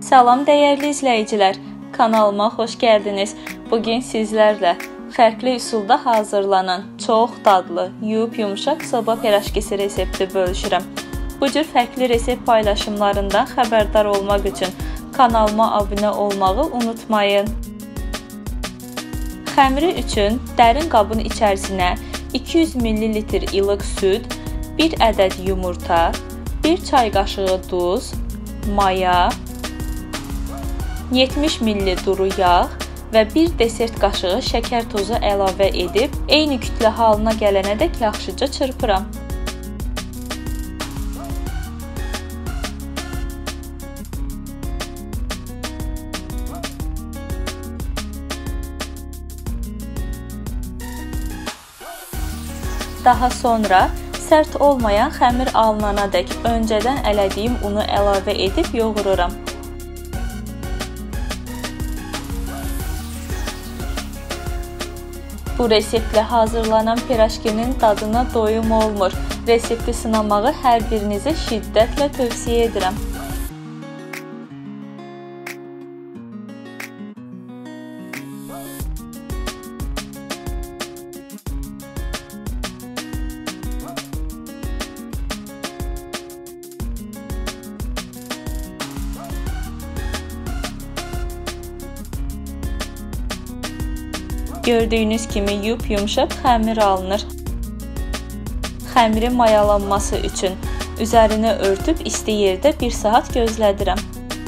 Salam dəyərli izləyicilər, kanalıma xoş gəldiniz. Bugün sizlərlə fərqli üsulda hazırlanan çox dadlı, yumşaq soba pirajkisi resepti bölüşürəm. Bu cür fərqli resept paylaşımlarından xəbərdar olmaq üçün kanalıma abunə olmağı unutmayın. Xəmiri üçün dərin qabın içərisinə 200 ml ilıq süd, 1 ədəd yumurta, 1 çay qaşığı duz, maya, 70 ml duru yağ və 1 desert qaşığı şəkər tozu əlavə edib, eyni kütlə halına gələnədək yaxşıca çırpıram. Daha sonra sərt olmayan xəmir alınanadək öncədən ələdiyim unu əlavə edib yoğururam. Bu reseptlə hazırlanan pirajkinin dadına doyum olmur. Resepti sınamağı hər birinizə şiddətlə tövsiyə edirəm. Gördüyünüz kimi yumşaq xəmir alınır. Xəmirin mayalanması üçün üzərini örtüb isti yerdə 1 saat gözlədirəm.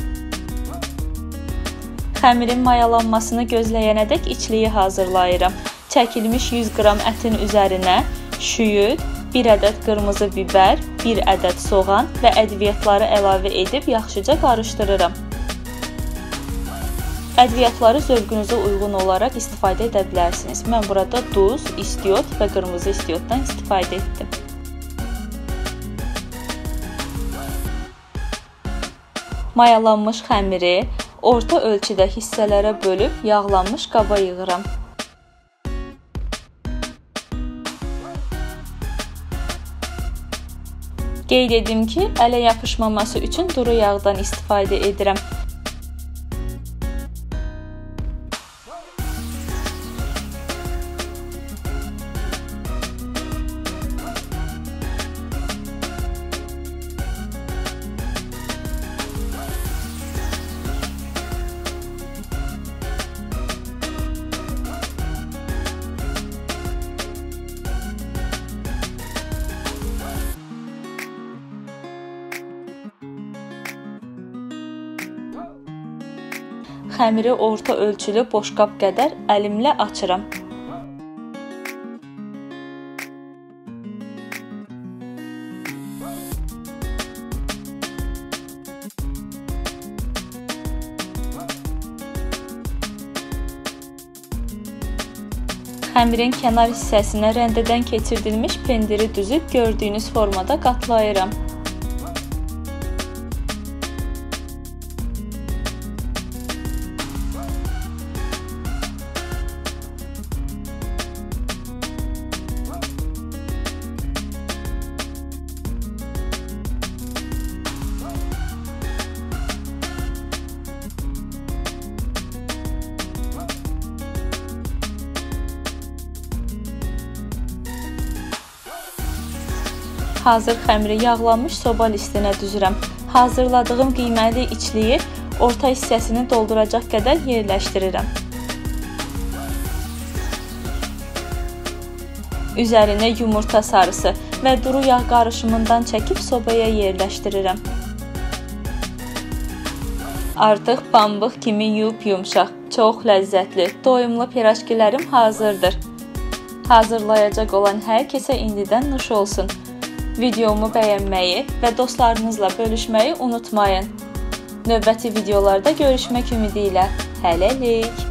Xəmirin mayalanmasını gözləyənədək içliyi hazırlayıram. Çəkilmiş 100 qram ətin üzərinə şüyüd, 1 ədəd qırmızı bibər, 1 ədəd soğan və ədviyyatları əlavə edib yaxşıca qarışdırıram. Ədviyyatları zövqünüzə uyğun olaraq istifadə edə bilərsiniz. Mən burada duz, istiot və qırmızı istiotdan istifadə etdim. Mayalanmış xəmiri orta ölçüdə hissələrə bölüb yağlanmış qaba yığıram. Qeyd edim ki, ələ yapışmaması üçün duru yağdan istifadə edirəm. Xəmiri orta ölçülü boşqab qədər əlimlə açıram. Xəmirin kənar hissəsinə rəndədən keçirdilmiş pendiri düzüb gördüyünüz formada qatlayıram. Hazır xəmiri yağlanmış soba listinə düzürəm. Hazırladığım qiyməli içliyi orta hissəsini dolduracaq qədər yerləşdirirəm. Üzərinə yumurta sarısı və duru yağ qarışımından çəkib sobaya yerləşdirirəm. Artıq pambıq kimi yumşaq, çox ləzzətli, doyumlu pirajkilərim hazırdır. Hazırlayacaq olan hər kəsə indidən nuş olsun. Videomu bəyənməyi və dostlarınızla bölüşməyi unutmayın. Növbəti videolarda görüşmək ümidi ilə. Hələlik!